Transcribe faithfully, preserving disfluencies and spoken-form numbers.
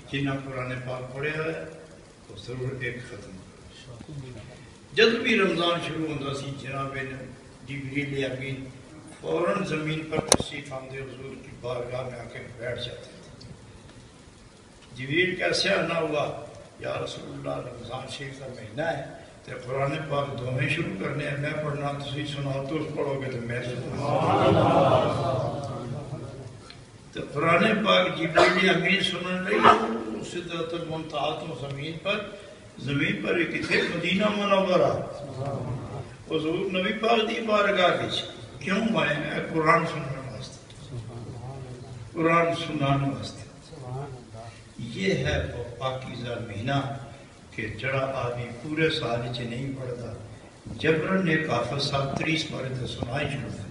जिन्हें कुरान पाक पढ़िया है तो जरूर एक खत्म करो। जब भी रमज़ान शुरू होता सी जनाब जिब्रील अमीन फौरन ज़मीन पर तशरीफ़ आमदे हुज़ूर की बारगाह में आके बैठ जाते थे। जिब्रील कैसे आना हुआ, या रसूलुल्लाह रमज़ान शरीफ का महीना है तो कुरान पाक दोवें शुरू करने हैं, मैं पढ़ना तुम सुनाओ, तुम पढ़ोगे तो मैं सुनाऊंगा। तो कुरान पाक जिब्रील अमीन सुनने लगी सिदरतुल मुंतहा तो ज़मीन पर ज़मीन पर किथे मदीना मुनव्वरा हुज़ूर नबी पाक दी बारगाह विच क्यों आए हैं? कुरान सुनने वास्ते, कुरान सुनाने वास्ते। ये है वो पाकीज़ा महीना कि जड़ा आदमी पूरे साल च नहीं पढ़ता, जबरन ने काफिर साहब तीस बार तो सुनाई छोड़ता।